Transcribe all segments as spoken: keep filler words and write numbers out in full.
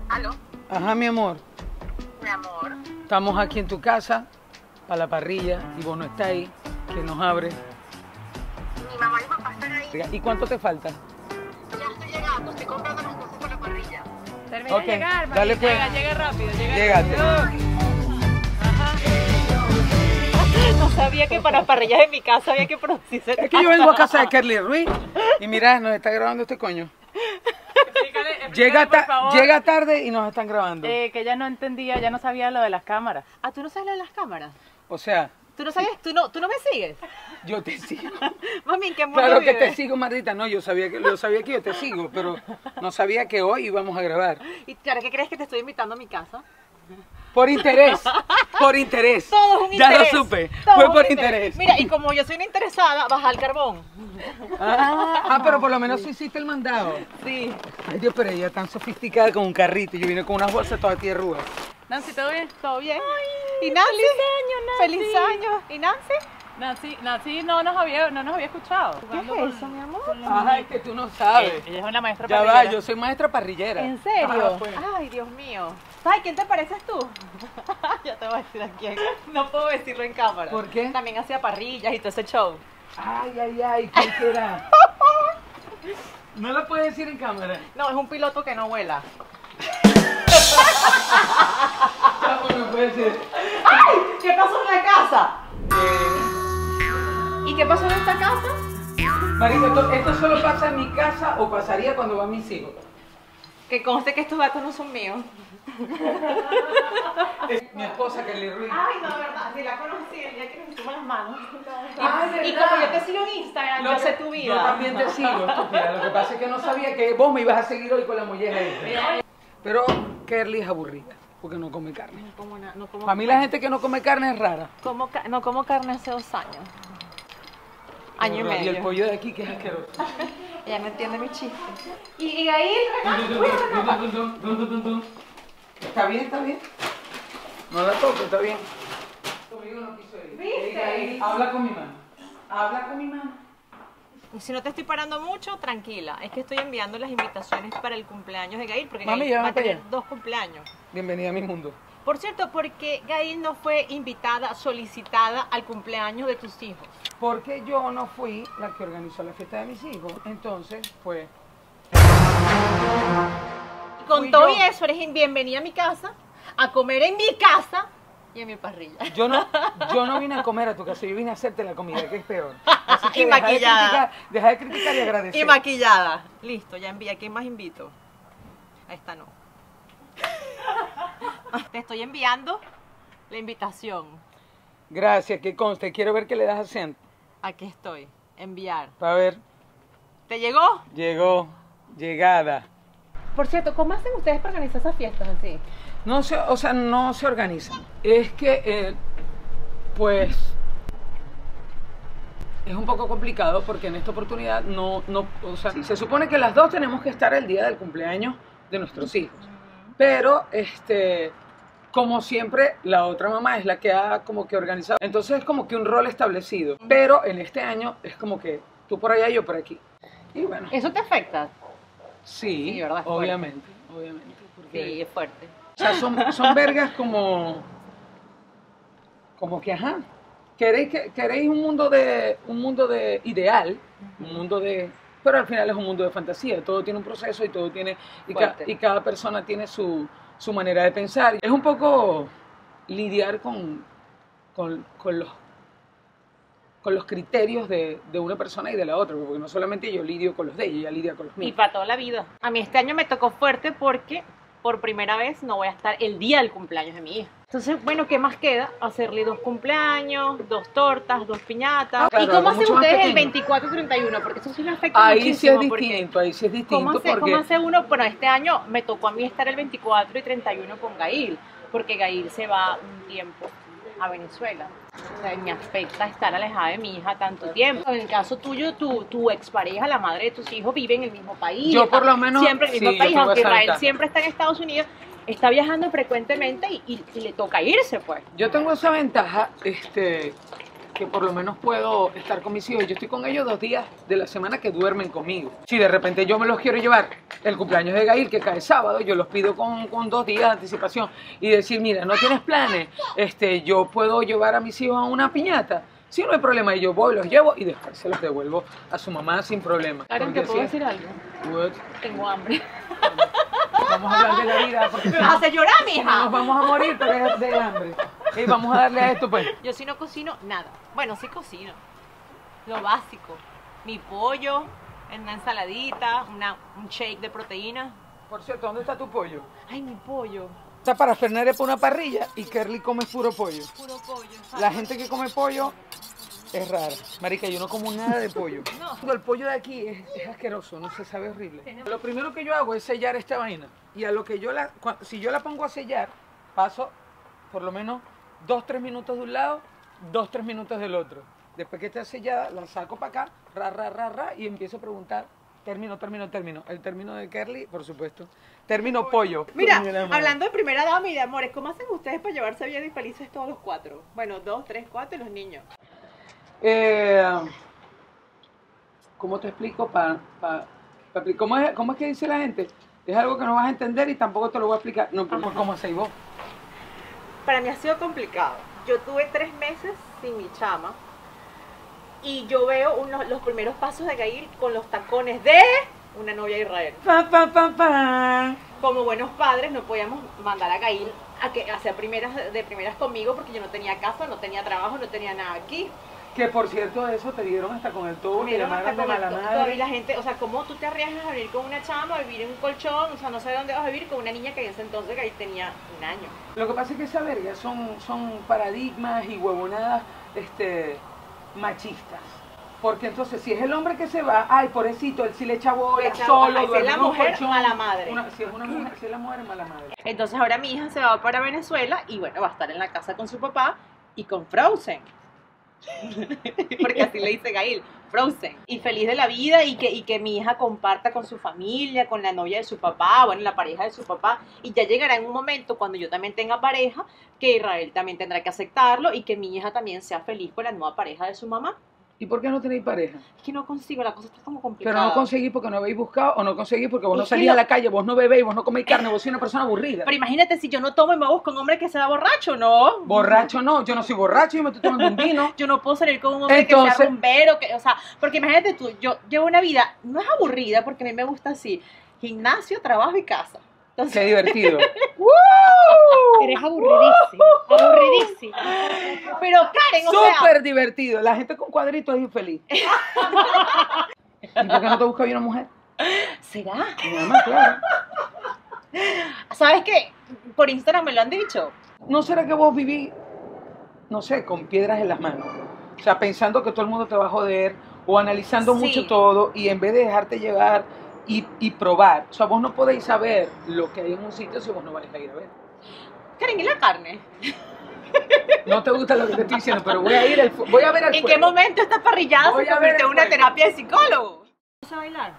¿Aló? Ajá, mi amor. Mi amor. Estamos aquí en tu casa, para la parrilla, y vos no estás ahí, que nos abre. Mi mamá y mi papá están ahí. ¿Y cuánto te falta? Ya estoy llegando, estoy comprando las cosas para la parrilla. Termina Ok, de llegar, María. dale, pues. Llega, llega rápido, llega Llégate. rápido. Ajá. No sabía que para parrillas en mi casa había que producirse. Es que yo vengo a casa de Kerly Ruiz, y mira, nos está grabando este coño. Explícale, explícale, Llega, por ta- favor. llega tarde y nos están grabando. Eh, que ella no entendía, ya no sabía lo de las cámaras. Ah, ¿tú no sabes lo de las cámaras? O sea, ¿Tú no sabes? ¿Tú no, tú no me sigues? yo te sigo. Mami, ¿en qué mundo Claro que vives? te sigo, Marita. No, yo sabía que, yo sabía que yo te sigo, pero no sabía que hoy íbamos a grabar. ¿Y claro que crees que te estoy invitando a mi casa? Por interés, por interés. Todo es un ya interés. lo supe, Todo fue es por un interés. Mira, y como yo soy una interesada, baja el carbón. Ah, ah, pero por lo menos sí hiciste el mandado. Sí. Ay, Dios, pero ella tan sofisticada con un carrito. Yo vine con unas bolsas todas tierrudas. Nancy, ¿todo bien? ¿Todo bien? ¿Y Nancy? ¡Feliz año, Nancy! ¡Feliz año! ¿Y Nancy? Nancy, Nancy no nos había, no nos había escuchado. ¿Qué es eso, mi amor? Ajá, es que tú no sabes. Ella es una maestra Ya va, parrillera. yo soy maestra parrillera. ¿En serio? Ajá, pues. Ay, Dios mío. ¿Sabes quién te pareces tú? Ya te voy a decir a quién. No puedo decirlo en cámara. ¿Por qué? También hacía parrillas y todo ese show. Ay, ay, ay, ¿quién será? No lo puedes decir en cámara. No, es un piloto que no vuela. Ya, pues, no puede ser. ¡Ay! ¿Qué pasó en la casa? Eh, ¿Y qué pasó en esta casa? Marita, ¿esto, ¿esto solo pasa en mi casa o pasaría cuando van mis hijos? Que conste que estos gatos no son míos. Es mi esposa, Kerly Ruiz. Ay, no, de verdad, si la conocí el día que nos hicimos las manos. Y, Ay, y ¿verdad? como yo te sigo en Instagram, Lo yo que- sé tu vida. Yo también te sigo, estúpida. Lo que pasa es que no sabía que vos me ibas a seguir hoy con la molleja esta. Pero Kerly es aburrida, porque no come carne. No como, na- no como, Para mí la gente que no come carne es rara. como ca- no como carne hace dos años. Año y Y medio. el pollo de aquí que es asqueroso. Ella no entiende mi chiste. Y, y ahí, Está bien, está bien. No la toco, está bien. Conmigo no quiso ir. ¿Viste? Ahí, habla con mi mano. Habla con mi mano. si no te estoy parando mucho, tranquila. Es que estoy enviando las invitaciones para el cumpleaños de Gail, porque Mami, Gail llévame va a para tener allá. dos cumpleaños. Bienvenida a mi mundo. Por cierto, porque Gail no fue invitada, solicitada al cumpleaños de tus hijos. Porque yo no fui la que organizó la fiesta de mis hijos. Entonces, pues, Y con Fui todo yo. y eso, eres bienvenida a mi casa, a comer en mi casa y en mi parrilla. yo no, yo no vine a comer a tu casa, yo vine a hacerte la comida, que es peor. Así que Y deja de maquillada. criticar- Deja de criticar y agradecer. Y maquillada. Listo, ya envié. ¿A quién más invito? A esta no. Te estoy enviando la invitación. Gracias, que conste. Quiero ver que le das acento. Aquí estoy. Enviar. Para ver. ¿Te llegó? Llegó. Llegada. Por cierto, ¿cómo hacen ustedes para organizar esas fiestas así? No se, o sea, no se organizan. Es que, eh, pues, es un poco complicado porque en esta oportunidad no, no, o sea, se supone que las dos tenemos que estar el día del cumpleaños de nuestros hijos. Pero, este, como siempre, la otra mamá es la que ha como que organizado. Entonces es como que un rol establecido. Pero en este año es como que tú por allá y yo por aquí. Y bueno, ¿Eso te afecta? sí, Sí, ¿verdad? Es fuerte. obviamente, obviamente. Porque, Sí, es fuerte. o sea, son, son vergas como, como que, ajá, queréis, que, queréis un mundo de, un mundo de ideal, un mundo de, pero al final es un mundo de fantasía, todo tiene un proceso y todo tiene, y, ca- Fuerte. y cada persona tiene su, su manera de pensar. Es un poco lidiar con, con, con los con los criterios de, de una persona y de la otra, porque no solamente yo lidio con los de ella, ella lidia con los Y míos. para toda la vida. A mí este año me tocó fuerte porque por primera vez no voy a estar el día del cumpleaños de mi hija. Entonces, bueno, ¿qué más queda? Hacerle dos cumpleaños, dos tortas, dos piñatas. Ah, claro, ¿Y cómo algo hacen mucho más ustedes el pequeño. veinticuatro y treinta y uno? Porque eso sí me afecta Ahí sí muchísimo. es porque distinto, ahí sí es distinto, ¿Cómo hace, porque... cómo hace uno? Bueno, este año me tocó a mí estar el veinticuatro y treinta y uno con Gail, porque Gail se va un tiempo a Venezuela. O sea, me afecta estar alejada de mi hija tanto tiempo. En el caso tuyo, tu, tu expareja, la madre de tus hijos, vive en el mismo país. Yo está por lo menos, siempre en el mismo sí, yo país, tengo aunque esa Israel ventaja. siempre está en Estados Unidos, está viajando frecuentemente y, y- y le toca irse, pues. Yo tengo esa ventaja, este, que por lo menos puedo estar con mis hijos. Yo estoy con ellos dos días de la semana que duermen conmigo. Si de repente yo me los quiero llevar el cumpleaños de Gail, que cae sábado, yo los pido con, con dos días de anticipación y decir, mira, no tienes planes, este, yo puedo llevar a mis hijos a una piñata. Si no hay problema, yo voy, los llevo y después se los devuelvo a su mamá sin problema. Karen, ¿te Porque puedo si- decir algo? What? Tengo hambre. Vamos a hablar de la vida porque si Me vas a no, hacer llorar, si no mija. nos vamos a morir pero es de hambre. Y vamos a darle a esto pues. Yo sí no cocino nada. Bueno, sí cocino. Lo básico. Mi pollo, una ensaladita, una, un shake de proteína. Por cierto, ¿dónde está tu pollo? Ay, mi pollo. Está para Fernández es para una parrilla y Kerly come puro pollo. Puro pollo. La gente que come pollo es rara. Marica, yo no como nada de pollo. No. El pollo de aquí es, es asqueroso, no se sabe horrible. Lo primero que yo hago es sellar esta vaina. Y a lo que yo la, cua- si yo la pongo a sellar, paso por lo menos dos, tres minutos de un lado, dos, tres minutos del otro. Después que está sellada, la saco para acá, ra, ra, ra, ra, y empiezo a preguntar, término, término, término. El término de Kerly, por supuesto. Término pollo. Mira, Coño de la madre. hablando de primera dama y de amores, ¿cómo hacen ustedes para llevarse bien y felices todos los cuatro? Bueno, dos, tres, cuatro y los niños. Eh, ¿Cómo te explico? Pa, pa- pa- ¿cómo, es, ¿Cómo es que dice la gente? Es algo que no vas a entender y tampoco te lo voy a explicar. No, pero Ajá. ¿cómo hacéis vos? Para mí ha sido complicado. Yo tuve tres meses sin mi chama y yo veo unos, los primeros pasos de Gail con los tacones de una novia de Israel. Pa, pa, pa, pa. Como buenos padres no podíamos mandar a Gail a que hacer primeras de primeras conmigo porque yo no tenía casa, no tenía trabajo, no tenía nada aquí. Que por cierto, eso te dieron hasta con el tubo, te Mira, llamaron hasta de con el mala doctor y madre. la gente, o sea, ¿cómo tú te arriesgas a vivir con una chama, a vivir en un colchón? O sea, no sé dónde vas a vivir con una niña que en ese entonces Gail tenía un año. Lo que pasa es que esa verga son, son paradigmas y huevonadas este, machistas. Porque entonces, si es el hombre que se va, ay, pobrecito, él sí le echa bola, Le echa- solo, ajá, y si es duerme la en un mujer, colchón. mala madre. Una- si es una mujer, si es la mujer, es mala madre. Entonces ahora mi hija se va para Venezuela y bueno, va a estar en la casa con su papá y con Frozen. Porque así le dice Gail, Frozen. Y feliz de la vida y que, y que mi hija comparta con su familia, con la novia de su papá, bueno, la pareja de su papá. Y ya llegará en un momento cuando yo también tenga pareja, que Israel también tendrá que aceptarlo y que mi hija también sea feliz con la nueva pareja de su mamá. ¿Y por qué no tenéis pareja? Es que no consigo, la cosa está como complicada. Pero no conseguís porque no habéis buscado o no conseguís porque vos no Es que salís lo- a la calle, vos no bebéis, vos no coméis carne, vos sois una persona aburrida. Pero imagínate si yo no tomo y me busco un hombre que sea borracho, ¿no? Borracho no, yo no soy borracho, yo me estoy tomando un vino. Yo no puedo salir con un hombre que Entonces- sea rumbero, que, o sea, porque imagínate tú, yo llevo una vida, no es aburrida, porque a mí me gusta así, gimnasio, trabajo y casa. Entonces, Qué divertido. Eres aburridísimo, aburridísimo. pero Karen, o sea, Súper divertido. La gente con cuadritos es infeliz. ¿Y por qué no te busca bien una mujer? ¿será? Nada más, claro. ¿Sabes qué? Por Instagram me lo han dicho. ¿No será que vos vivís, no sé, con piedras en las manos? O sea, pensando que todo el mundo te va a joder o analizando Sí. mucho todo y en vez de dejarte llevar y, y probar. O sea, vos no podéis saber lo que hay en un sitio si vos no vais a ir a ver. Karen, ¿y la carne? No te gusta lo que te estoy diciendo, pero voy a ir al fu- voy a ver al ¿En fuego. qué momento esta parrillada Voy se a ver convirtió en el una fuego. terapia de psicólogo? ¿Vas a bailar?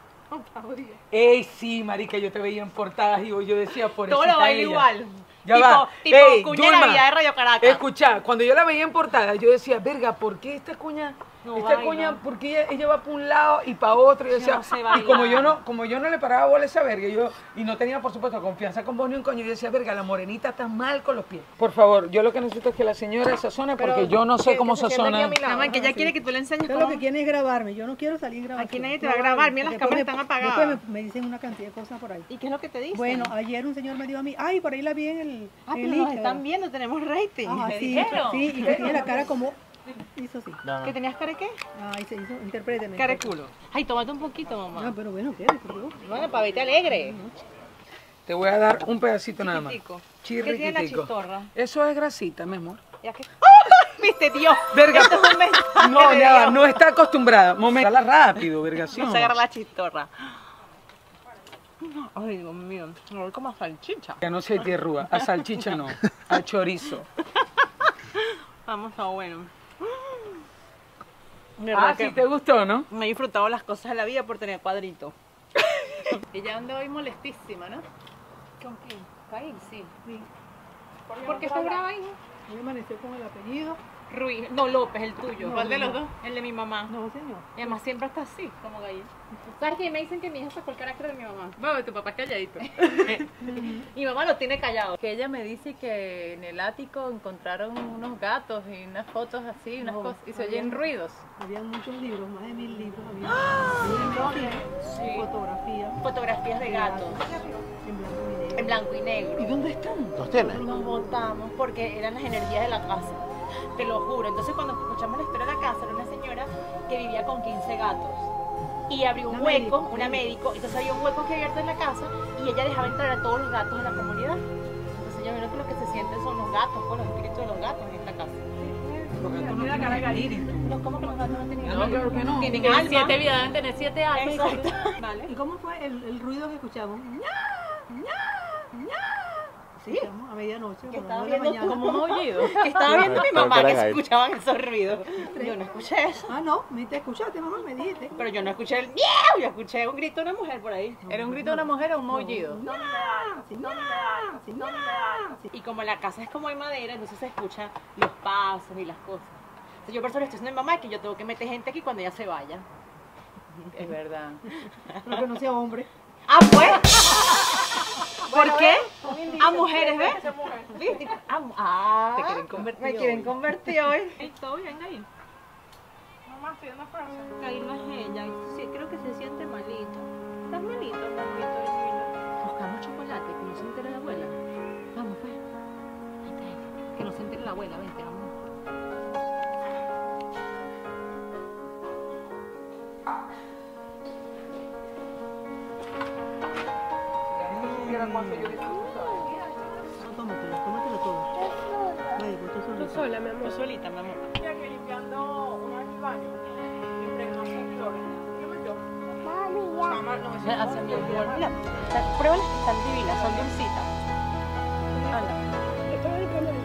Ey, sí, marica, yo te veía en portadas y yo decía, por Todo lo bailo igual. Ya tipo, va. tipo Ey, cuña de Dulma, Navidad de Radio Caracas. Escucha, cuando yo la veía en portada, yo decía, verga, ¿por qué esta cuña, No esta baila. cuña, por qué ella, ella va para un lado y para otro? Y, yo Yo decía, no sé y bailar. como yo no, como yo no le paraba bola a esa verga, yo, y no tenía, por supuesto, confianza con vos ni un coño, yo decía, verga, la morenita está mal con los pies. Por favor, yo lo que necesito es que la señora sazone, porque Pero yo no sé que- cómo que se siente sazona. aquí a mi lado. Mamá, que ella Ajá, quiere sí. que tú le enseñes Usted lo cómo. que quiere es grabarme, yo no quiero salir en grabación. Aquí nadie te va a grabar, mira las Después cámaras me- están apagadas. Después me, me dicen una cantidad de cosas por ahí. ¿Y qué es lo que te dicen? Bueno, ayer un señor me dijo a mí, ay, por ahí la vi en el, Ah, en pero el nos Instagram. están viendo, tenemos rating. Ajá, ¿Me sí, dijeron? sí, y que tiene la cara como, hizo así. ¿Que tenías cara de qué? Ay, se hizo, interpréteme. Cara de culo. Ay, tómate un poquito, mamá. No, pero bueno, ¿qué? Por Dios. Bueno, para verte alegre. Te voy a dar un pedacito nada más. Chiquitico. Chirriquitico. ¿Qué tiene la chistorra? Eso es grasita, mi amor. Ya que... ¿Viste, Dios? Verga. Esto es un mensaje No, de ya va, Dios. no está acostumbrada. Momento. Dala rápido, vergación. No se agarra la chistorra. Ay, Dios mío. Me voy como a salchicha. Que no se tierrúa. A salchicha no. A chorizo. Vamos a bueno. De Ah, verdad sí, que te gustó, ¿no? me he disfrutado las cosas de la vida por tener cuadrito. Ella anda hoy molestísima, ¿no? ¿Con quién? Caín, sí. Sí. ¿Por qué está brava, hija? Hoy amaneció con el apellido. Ruiz, no, López, el tuyo. No, ¿Cuál de no, los no. dos? El de mi mamá. No, señor. Y además siempre está así, como gallina. ¿Sabes qué? Me dicen que mi hija sacó el carácter de mi mamá. Bueno, tu papá es calladito. Mi mamá lo tiene callado. Que ella me dice que en el ático encontraron unos gatos y unas fotos así, unas No, cosas, y se había- oyen ruidos. Habían muchos libros, más de mil libros. Había Sí. fotografías Fotografías de gatos en blanco y negro. en blanco y negro. ¿Y dónde están? ¿Los tienes? Nos botamos porque eran las energías de la casa. Te lo juro. Entonces cuando escuchamos la historia de la casa, era una señora que vivía con quince gatos. Y abrió un Una hueco, médico, una médico, entonces había un hueco que abierto en la casa y ella dejaba entrar a todos los gatos de la comunidad. Entonces ella vio que lo que se sienten son los gatos, con los espíritus de los gatos en esta casa. Mira la cara de espíritu. No, ¿cómo que los gatos no tienen No, claro que no. Tienen Tienen alma. siete vidas, deben tener siete almas. Exacto. Vale. ¿Y cómo fue el, el ruido que escuchamos? ¡Ña! ¡Ña! ¡Ña! Sí. Escuchamos a medianoche, Que por estaba las nueve de la viendo mañana. Como un aullido. Que estaba viendo mi Creo mamá que que era se Gael. escuchaban esos ruidos. Yo no escuché eso. Ah, no, me te escuchaste, mamá, me dijiste. Pero yo no escuché el miau, yo escuché un grito de una mujer por ahí. ¿Era un grito de una mujer o un maullido? ¡Ña! ¡Sí, ña! ¡Sí, ña! Sí. Y como la casa es como de madera, entonces se escuchan los pasos y las cosas. Entonces yo por eso le estoy diciendo a mi mamá que yo tengo que meter gente aquí cuando ella se vaya. Es verdad. Pero que no sea hombre. Ah, pues. ¿Por qué? A mujeres, ¿ves? ¿Viste? Ah, mu- ah, Te quieren convertir me quieren hoy. convertir hoy. ¿Todo bien ahí? Mamá, estoy en una frase. Gail no es ella, sí, creo que se siente malita. ¿Estás malita, mamita de niño? Buscamos chocolate, que no se entere la abuela. Vamos, pues. Vente, que no se entere la abuela, vente, vamos. No, tómatelo, tómatelo todo. Vaya, pues tú solita. sola, mi amor. Yo solita, mi amor. Hacia mi alrededor. Mira, está- prueba las que están divinas, son dulcitas. Anda.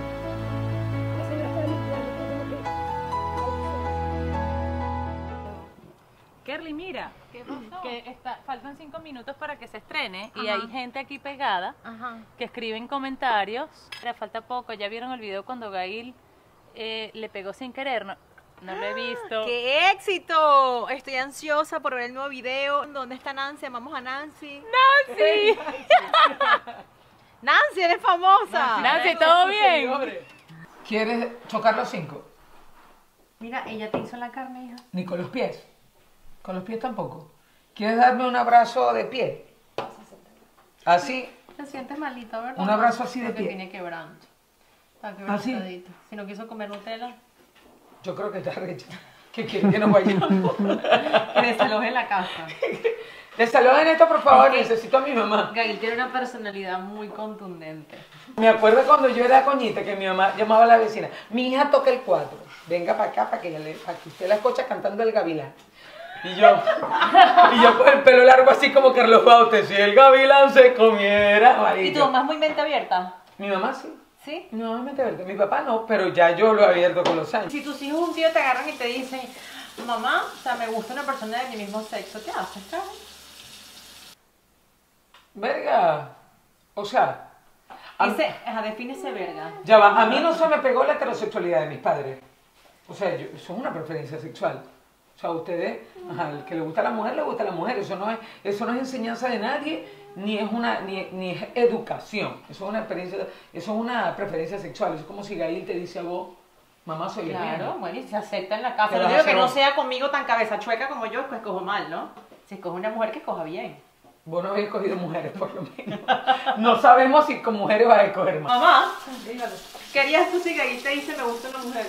Kerly, mira, que está, faltan cinco minutos para que se estrene y Ajá. hay gente aquí pegada Ajá. que escriben comentarios. Mira, falta poco, ya vieron el video cuando Gail eh, le pegó sin querer, no, no lo he visto. ¡Qué éxito! Estoy ansiosa por ver el nuevo video. ¿Dónde está Nancy? Amamos a Nancy. ¡Nancy! Nancy, eres famosa. Nancy, ¿todo bien? ¿Quieres chocar los cinco? Mira, ella te hizo la carne, hija. Ni con los pies. Con los pies tampoco. ¿Quieres darme un abrazo de pie? Así. Te sientes malito, ¿verdad? Un abrazo así de Porque pie. tiene quebranto. Está ¿Así? quebrantadito. Si no quiso comer Nutella, Yo creo que está recha. Que quiere que nos vayamos. que desaloje la casa. Desalojen esto, por favor. Es que- Necesito a mi mamá. Gail tiene una personalidad muy contundente. Me acuerdo cuando yo era coñita que mi mamá llamaba a la vecina. Mi hija toca el cuatro. Venga para acá para que, ella le- para que usted la escuche cantando el gavilán. Y yo, y yo con el pelo largo así como Carlos Baute. Si el gavilán se comiera. ¿Y marica. tu mamá es muy mente abierta? Mi mamá sí. ¿Sí? Mi mamá es mente abierta. Mi papá no, pero ya yo lo he abierto con los años. Si tus hijos un día te agarran y te dicen, mamá, o sea, me gusta una persona de mi mismo sexo, ¿qué haces, cara? Verga. O sea, a- Dice, ajá, defínese verga. ya va. A mí no se me pegó la heterosexualidad de mis padres. O sea, yo, eso es una preferencia sexual. O sea, a ustedes, ajá, el que le gusta a la mujer, le gusta a la mujer. Eso no es, eso no es enseñanza de nadie, ni es una, ni, ni es educación. Eso es una experiencia, eso es una preferencia sexual. Eso es como si Gail te dice a vos, mamá, soy lesbiana. Claro, bueno, y se acepta en la casa. ¿Qué No vas a digo hacer que no vos? sea conmigo tan cabeza chueca como yo, pues escojo mal, ¿no? Si escoge una mujer que escoja bien. Vos no habéis escogido mujeres, por lo menos. No sabemos si con mujeres vas a escoger más. Mamá, ¿querías tú si Gail te dice me gusta una mujer?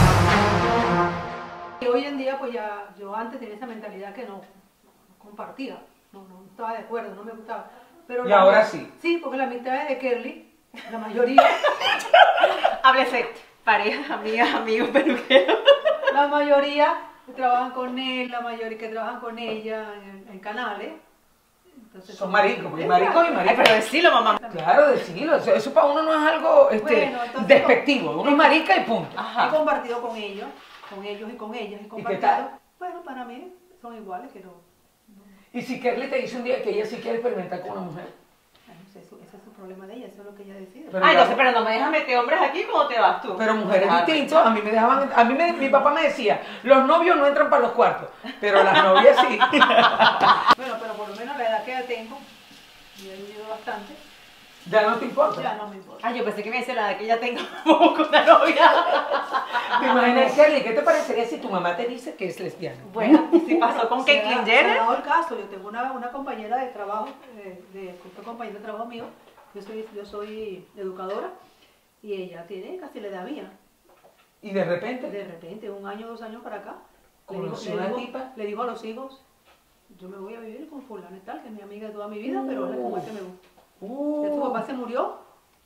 Y hoy en día, pues ya, yo antes tenía esa mentalidad que no, no compartía, no, no estaba de acuerdo, no me gustaba. Pero Y la- ahora sí. Sí, porque la mitad de Kerly, la mayoría, Háblese, pareja, amigas, amigos, peluqueros. la mayoría que trabajan con él, la mayoría que trabajan con ella en, en canales. Entonces, Son maricos, porque maricos y Ay, maricas. pero decilo, mamá. Claro, decirlo. Eso, eso para uno no es algo este, Bueno, entonces, despectivo. Uno es marica y punto. He Ajá. compartido con ellos, con ellos y con ellas, he qué compartido. tal? Bueno, para mí son iguales que no. Y si Kerly te dice un día que ella sí quiere experimentar con una mujer. ese, es su- ese es su problema de ella, eso es lo que ella decide. Pero Ay, ya- entonces, pero no me dejas meter hombres aquí, ¿cómo te vas tú? Pero mujeres Ah, distintas, a mí me dejaban, a mí me- mi papá me decía, los novios no entran para los cuartos, pero las novias sí. Bueno, pero por lo menos la edad que ya tengo, y he vivido bastante, Ya no te importa. ya no me importa. Ay, yo pensé que me decía la edad que ya tengo como con una novia. ¿Te imaginas, Shirley, qué te parecería si tu mamá te dice que es lesbiana? Bueno, si pasó con Se Caitlyn da- Se ha Jenner. dado el caso, yo tengo una, una compañera de trabajo, eh, de, fue compañera de trabajo mío, yo soy, yo soy educadora, y ella tiene casi la edad mía. Y de repente, De repente, un año, dos años para acá, le dijo, conoció le una dijo- tipa. le dijo a los hijos, yo me voy a vivir con fulana y tal, que es mi amiga de toda mi vida, pero es la que más que me gusta. Ya tu Uh, papá se murió,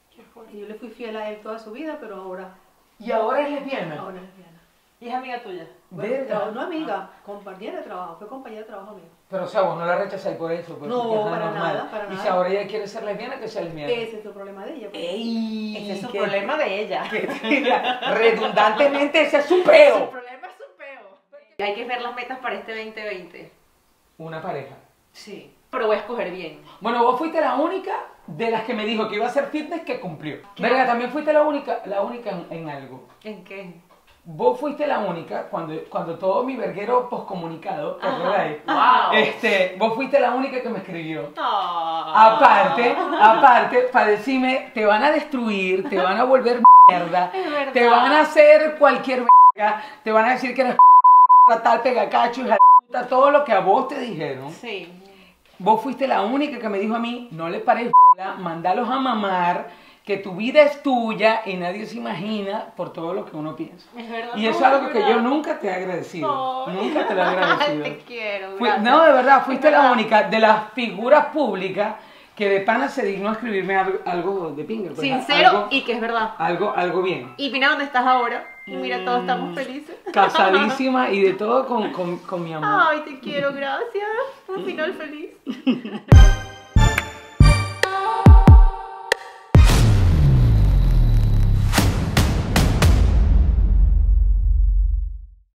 y yo le fui fiel a él toda su vida, pero ahora, y ahora es lesbiana. ahora es lesbiana. Y es amiga tuya. Bueno, Verga. no amiga, compañera de trabajo, fue compañera de trabajo mío. Pero o sea, vos no la rechazáis por eso. Pues, No, porque es para normal. nada, para Y si nada. ahora ella quiere ser lesbiana, que sea lesbiana. Ese es el problema de ella. pues. ¡Ey! Ese es su qué- problema de ella. qué- Redundantemente, ese es su Su peo. problema es su peo. Hay que ver las metas para este veinte veinte. Una pareja. Sí. Pero voy a escoger bien. Bueno, vos fuiste la única de las que me dijo que iba a hacer fitness que cumplió. Verga, también fuiste la única, la única en, en algo. ¿En qué? Vos fuiste la única cuando, cuando todo mi verguero poscomunicado, ¿te Ajá. acordáis? Wow. Este, vos fuiste la única que me escribió. Ah. Aparte, aparte, para decirme, te van a destruir, te van a volver mierda, Es verdad. te van a hacer cualquier verga, te van a decir que eres tal, pegacacho, hija de puta, todo lo que a vos te dijeron. Sí. Vos fuiste la única que me dijo a mí, no le pares bola, mándalos a mamar, que tu vida es tuya y nadie se imagina por todo lo que uno piensa. Es verdad. Y eso es no, algo es que verdad. yo nunca te he agradecido. Ay. Nunca te lo he agradecido. Te quiero. Fui- gracias. no, de verdad, fuiste Es la verdad. única de las figuras públicas que de pana se dignó a escribirme algo, algo de pinga. pues, Sincero algo, y que es verdad. algo, algo bien. Y mira dónde estás ahora. Y mira, todos estamos felices. Casadísima y de todo con, con, con mi amor. Ay, te quiero, gracias. Un final feliz.